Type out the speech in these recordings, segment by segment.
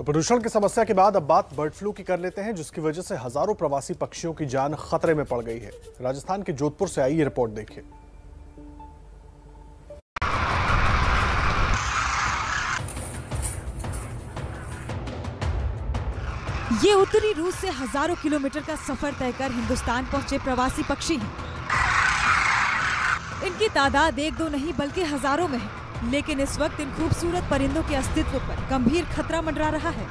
तो प्रदूषण की समस्या के बाद अब बात बर्ड फ्लू की कर लेते हैं, जिसकी वजह से हजारों प्रवासी पक्षियों की जान खतरे में पड़ गई है। राजस्थान के जोधपुर से आई ये रिपोर्ट देखिए। ये उत्तरी रूस से हजारों किलोमीटर का सफर तय कर हिंदुस्तान पहुंचे प्रवासी पक्षी हैं। इनकी तादाद एक दो नहीं बल्कि हजारों में है, लेकिन इस वक्त इन खूबसूरत परिंदों के अस्तित्व पर गंभीर खतरा मंडरा रहा है।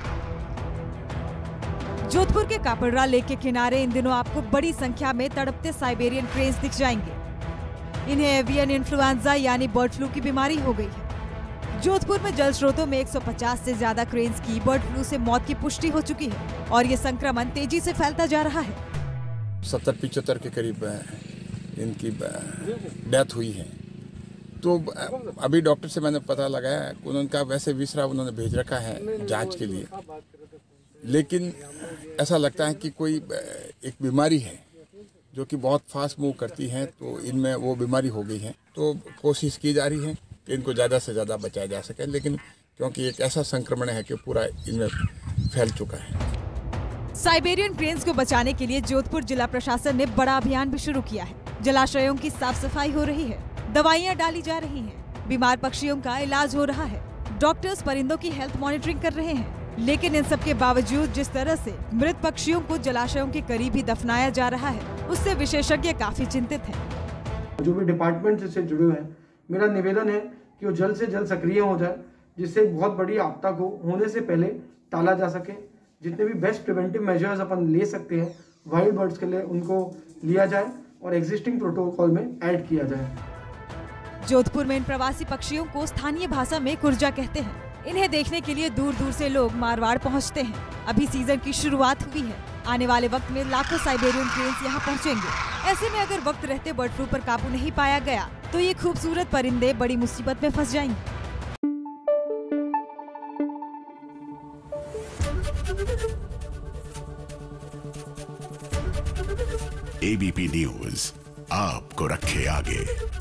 जोधपुर के कापड़रा लेक के किनारे इन दिनों आपको बड़ी संख्या में तड़पते साइबेरियन क्रेन्स दिख जाएंगे। इन्हें एवियन इन्फ्लुएंजा यानी बर्ड फ्लू की बीमारी हो गई है। जोधपुर में जल स्रोतों में 150 से ज्यादा क्रेन्स की बर्ड फ्लू से मौत की पुष्टि हो चुकी है और ये संक्रमण तेजी से फैलता जा रहा है। 70-75 के करीब इनकी डेथ हुई है। तो अभी डॉक्टर से मैंने पता लगाया कि उनका वैसे विसरा उन्होंने भेज रखा है जांच के लिए, लेकिन ऐसा लगता है कि कोई एक बीमारी है जो कि बहुत फास्ट मूव करती है, तो इनमें वो बीमारी हो गई है। तो कोशिश की जा रही है कि इनको ज़्यादा से ज़्यादा बचाया जा सके, लेकिन क्योंकि एक ऐसा संक्रमण है कि पूरा इनमें फैल चुका है। साइबेरियन क्रेन्स को बचाने के लिए जोधपुर जिला प्रशासन ने बड़ा अभियान भी शुरू किया है। जलाशयों की साफ सफाई हो रही है, दवाइयाँ डाली जा रही हैं, बीमार पक्षियों का इलाज हो रहा है, डॉक्टर्स परिंदों की हेल्थ मॉनिटरिंग कर रहे हैं। लेकिन इन सब के बावजूद जिस तरह से मृत पक्षियों को जलाशयों के करीब ही दफनाया जा रहा है, उससे विशेषज्ञ काफी चिंतित हैं। जो भी डिपार्टमेंट से जुड़े हुए हैं, मेरा निवेदन है कि वो जल्द से जल्द सक्रिय हो जाए, जिससे एक बहुत बड़ी आपदा को होने से पहले टाला जा सके। जितने भी बेस्ट प्रिवेंटिव मेजर्स अपन ले सकते हैं वाइल्ड बर्ड्स के लिए, उनको लिया जाए और एग्जिस्टिंग प्रोटोकॉल में ऐड किया जाए। जोधपुर में इन प्रवासी पक्षियों को स्थानीय भाषा में कुर्जा कहते हैं। इन्हें देखने के लिए दूर दूर से लोग मारवाड़ पहुंचते हैं। अभी सीजन की शुरुआत हुई है, आने वाले वक्त में लाखों साइबेरियन क्रेन्स यहाँ पहुंचेंगे। ऐसे में अगर वक्त रहते बर्ड फ्लू पर काबू नहीं पाया गया तो ये खूबसूरत परिंदे बड़ी मुसीबत में फंस जाएंगे। ABP न्यूज़ आपको रखे आगे।